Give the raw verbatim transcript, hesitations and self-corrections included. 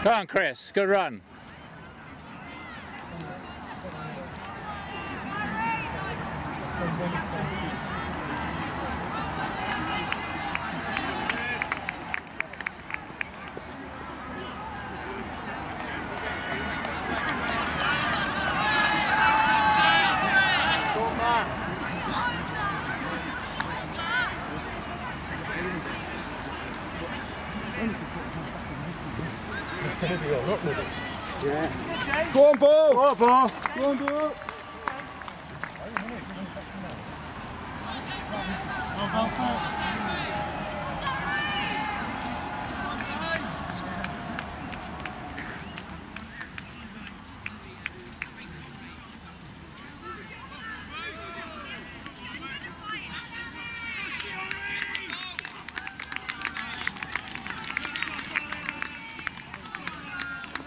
Go on, Chris. Good run. Yeah. Go on, ball! Go on, ball! Go on, ball! Go, go, go.